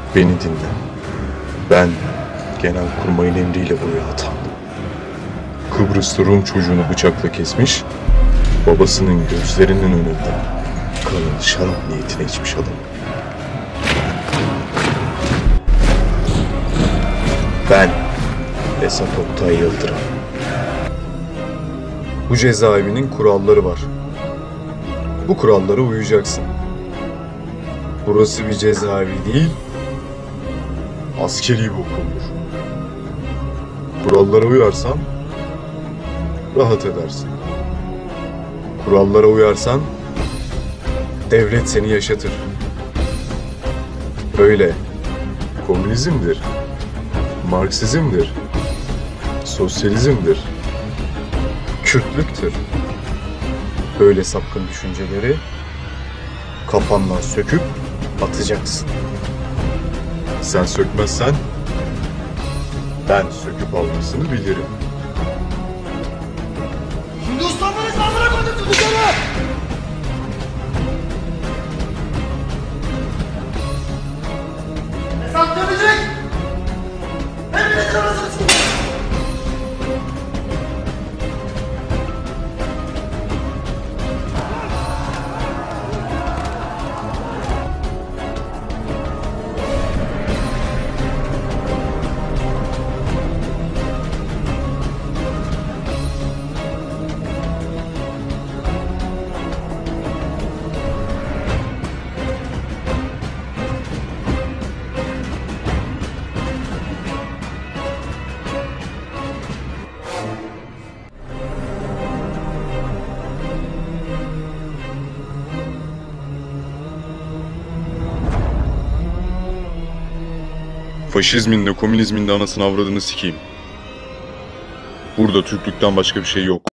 Beni dinle. Ben Genelkurmay'ın emriyle buraya atandım. Kıbrıs'ta Rum çocuğunu bıçakla kesmiş, babasının gözlerinin önünde kanını şarap niyetine içmiş adam. Ben Esat Oktay Yıldırım. Bu cezaevinin kuralları var. Bu kurallara uyacaksın. Burası bir cezaevi değil, askeri bir okuldur. Kurallara uyarsan rahat edersin. Kurallara uyarsan devlet seni yaşatır. Öyle komünizmdir, Marksizmdir, sosyalizmdir, Kürtlüktür. Böyle sapkın düşünceleri kafandan söküp atacaksın. Sen sökmezsen ben söküp almasını bilirim. Hindistan'dan İslam'ına koydun dışarı! Esat dönecek! Hepiniz arasınız! Faşizmin de komünizmin de anasını avradını sikeyim. Burada Türklükten başka bir şey yok.